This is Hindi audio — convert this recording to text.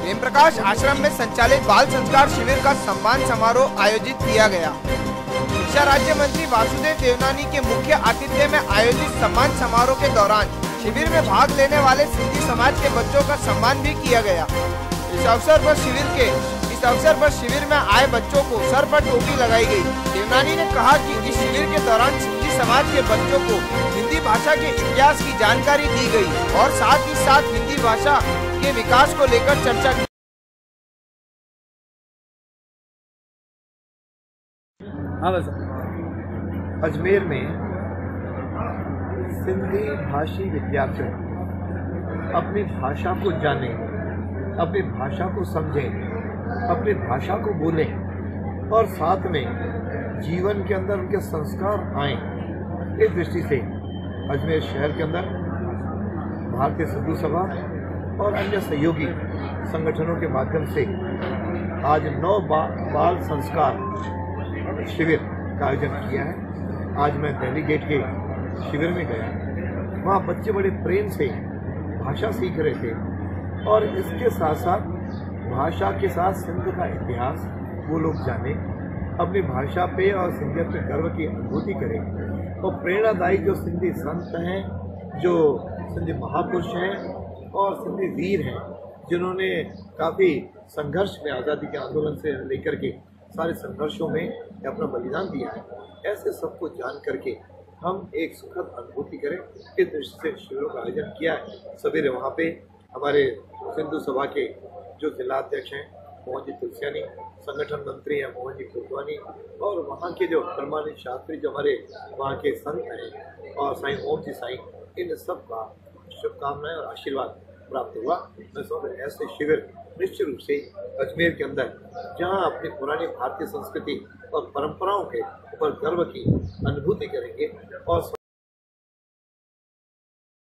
प्रेम प्रकाश आश्रम में संचालित बाल संस्कार शिविर का सम्मान समारोह आयोजित किया गया। शिक्षा राज्य मंत्री वासुदेव देवनानी के मुख्य आतिथ्य में आयोजित सम्मान समारोह के दौरान शिविर में भाग लेने वाले सिंधी समाज के बच्चों का सम्मान भी किया गया। इस अवसर पर शिविर में आए बच्चों को सर पर टोपी लगाई गई। देवनानी ने कहा कि इस शिविर के दौरान सिंधी समाज के बच्चों को हिंदी भाषा के इतिहास की जानकारी दी गई और साथ ही साथ हिंदी भाषा के विकास को लेकर चर्चा की। अजमेर में सिंधी भाषी विद्यार्थी अपनी भाषा को जानें, अपनी भाषा को समझें, अपनी भाषा को बोलें और साथ में जीवन के अंदर उनके संस्कार आएं। इस दृष्टि से अजमेर शहर के अंदर भारतीय सिंधु सभा और अन्य सहयोगी संगठनों के माध्यम से आज 9 बाल संस्कार शिविर का आयोजन किया है। आज मैं दिल्ली गेट के शिविर में गया, वहाँ बच्चे बड़े प्रेम से भाषा सीख रहे थे और इसके साथ साथ भाषा के साथ सिंध का इतिहास वो लोग जाने, अपनी भाषा पे और सिंधियत पे गर्व की अनुभूति करें और प्रेरणादायी जो सिंधी संत हैं, जो सिंधी महापुरुष हैं और सिंधी वीर हैं, जिन्होंने काफ़ी संघर्ष में आज़ादी के आंदोलन से लेकर के सारे संघर्षों में अपना बलिदान दिया है, ऐसे सबको जान करके हम एक सुखद अनुभूति करें। इस दृष्टि से शिविरों का आयोजन किया है। सवेरे वहाँ पे हमारे सिंधु सभा के जो जिला अध्यक्ष हैं मोहन जी तुलसियानी, संगठन मंत्री हैं मोहन जी कोटवानी और वहाँ के जो परमानंद शास्त्री जो हमारे वहाँ के संत हैं और साईं ओम जी साईं, इन सब का शुभकामनाएं और आशीर्वाद प्राप्त हुआ। मैं समझ ऐसे शिविर निश्चित रूप से अजमेर के अंदर, जहाँ अपनी पुरानी भारतीय संस्कृति और परंपराओं के ऊपर गर्व की अनुभूति करेंगे और